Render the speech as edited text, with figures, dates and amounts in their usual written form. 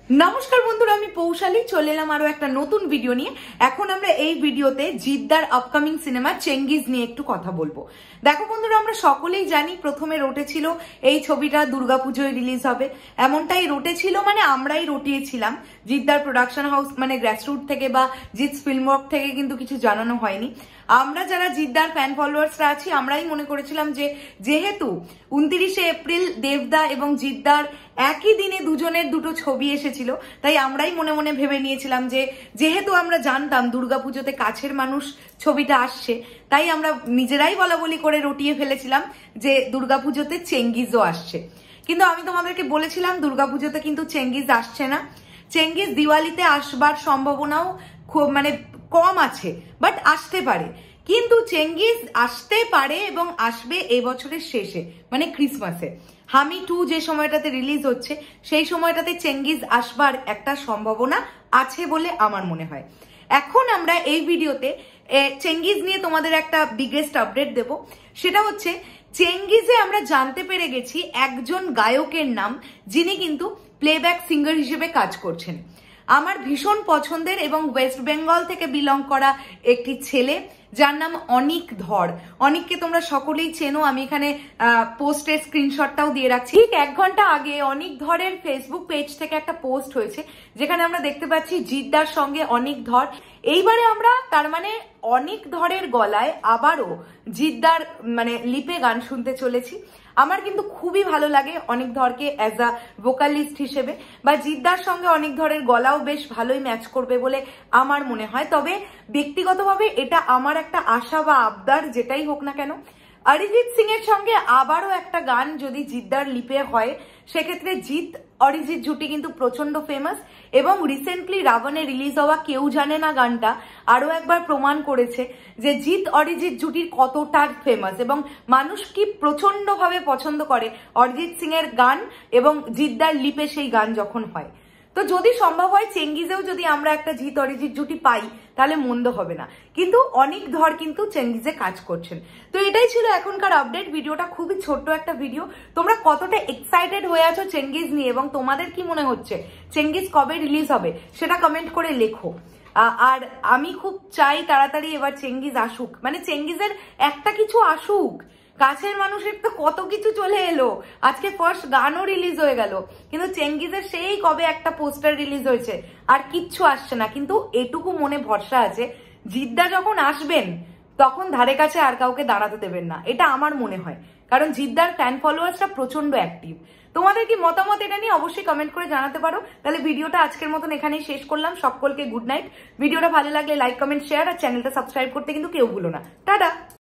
নমস্কার বন্ধুরা, আমি পৌশালী চলে এলাম আরো একটা নতুন ভিডিও নিয়ে। এখন আমরা এই ভিডিওতে জিদ্দার আপকামিং সিনেমা চেঙ্গিজ নিয়ে একটু কথা বলবো। দেখো বন্ধুরা, আমরা সকলেই জানি প্রথমে রটেছিল এই ছবিটা দুর্গাপুজোয় রিলিজ হবে, এমনটাই রটেছিল, মানে আমরাই রটিয়েছিলাম। জিদ্দার প্রোডাকশন হাউস মানে গ্রাসরুট থেকে বা জিৎস ফিল্মওয়ার্ক থেকে কিন্তু কিছু জানানো হয়নি। আমরা যারা জিদ্দার ফ্যান ফলোয়ার্সরা আছি আমরাই মনে করেছিলাম যে যেহেতু 29শে এপ্রিল দেবদা এবং জিদ্দার একই দিনে দুজনের দুটো ছবি এসেছিল, তাই আমরাই মনে মনে ভেবে নিয়েছিলাম যে যেহেতু আমরা জানতাম দুর্গাপুজোতে কাছের মানুষ ছবিটা আসছে, তাই আমরা নিজেরাই বলা বলি করে রটিয়ে ফেলেছিলাম যে দুর্গাপুজোতে চেঙ্গিজও আসছে। কিন্তু আমি তোমাদেরকে বলেছিলাম দুর্গাপুজোতে কিন্তু চেঙ্গিজ আসছে না। চেঙ্গিজ দিওয়ালিতে আসবার সম্ভাবনাও খুব মানে কম আছে, বাট আসতে পারে। কিন্তু চেঙ্গিজ আসতে পারে এবং আসবে এবছরের শেষে মানে ক্রিসমাসে। হামি 2 যে সময়টাতে রিলিজ হচ্ছে সেই সময়টাতে চেঙ্গিজ আসবার একটা সম্ভাবনা আছে বলে আমার মনে হয়। এখন আমরা এই ভিডিওতে চেঙ্গিজ নিয়ে তোমাদের একটা বিগেস্ট আপডেট দেব। সেটা হচ্ছে চেঙ্গিজে আমরা জানতে পেরে গেছি একজন গায়কের নাম, যিনি কিন্তু প্লেব্যাক সিঙ্গার হিসেবে কাজ করছেন। আমার ভীষণ পছন্দের এবং ওয়েস্ট বেঙ্গল থেকে বিলং করা একটি ছেলে, যার নাম অনিক ধর। অনিককে তোমরা সকলেই চেনো, আমি এখানে পোস্টের স্ক্রিনশটটাও দিয়ে রাখছি। ঠিক 1 ঘন্টা আগে অনিক ধরের ফেসবুক পেজ থেকে একটা পোস্ট হয়েছে, যেখানে আমরা দেখতে পাচ্ছি জিদ্দার সঙ্গে অনিক ধর। এইবারে আমরা তার মানে অনিক ধরের গলায় আবারও জিদ্দার মানে লিপে গান শুনতে চলেছি। আমার কিন্তু খুবই ভালো লাগে অনিক ধরকে অ্যাজ আ ভোকালিস্ট হিসেবে, বা জিদ্দার সঙ্গে অনিক ধরের গলাও বেশ ভালোই ম্যাচ করবে বলে আমার মনে হয়। তবে ব্যক্তিগতভাবে এটা আমার একটা আশা বা আবদার, যেটাই হোক না কেন, অরিজিৎ সিং এর সঙ্গে আবারও একটা গান যদি জিদ্দার লিপে হয়, সেক্ষেত্রে জিৎ অরিজিৎ জুটি কিন্তু প্রচন্ড ফেমাস এবং রিসেন্টলি রাবণে রিলিজ হওয়া কেউ জানে না গানটা আরো একবার প্রমাণ করেছে যে জিৎ অরিজিৎ জুটির কতটা ফেমাস এবং মানুষ কি প্রচন্ড ভাবে পছন্দ করে অরিজিৎ সিং এর গান এবং জিদ্দার লিপে সেই গান যখন হয়। তো যদি সম্ভব হয় চেঙ্গিজেও যদি আমরা একটা জিৎ অরিজিৎ জুটি পাই তাহলে মন্দ হবে না। কিন্তু অনিক ধর কিন্তু চেঙ্গিজে কাজ করছেন। তো এটাই ছিল এখনকার আপডেট। ভিডিওটা খুবই ছোট্ট একটা ভিডিও। তোমরা কতটা এক্সাইটেড হয়ে আছো চেঙ্গিজ নিয়ে এবং তোমাদের কি মনে হচ্ছে চেঙ্গিজ কবে রিলিজ হবে সেটা কমেন্ট করে লেখো। আর আমি খুব চাই তাড়াতাড়ি এবার চেঙ্গিজ আসুক, মানে চেঙ্গিজের একটা কিছু আসুক। কাছের মানুষের তো কত কিছু চলে এলো, আজকে ফার্স্ট গানও রিলিজ হয়ে গেল, কিন্তু চেঙ্গিজের সেই কবে একটা পোস্টার রিলিজ হয়েছে, আর কিচ্ছু আসছে না। কিন্তু এটুকু মনে ভরসা আছে, জিদ্দা যখন আসবেন তখন ধারে কাছে আর কাউকে দাঁড়াতে দেবেন না, এটা আমার মনে হয়। কারণ জিদ্দার ফ্যান ফলোয়ার্সরা প্রচন্ড অ্যাক্টিভ। তোমাদের কি মতামত এটা নিয়ে অবশ্যই কমেন্ট করে জানাতে পারো। তাহলে ভিডিওটা আজকের মতন এখানেই শেষ করলাম। সকলকে গুড নাইট। ভিডিওটা ভালো লাগলে লাইক, কমেন্ট, শেয়ার আর চ্যানেলটা সাবস্ক্রাইব করতে কিন্তু কেউ ভুলো না। টাটা।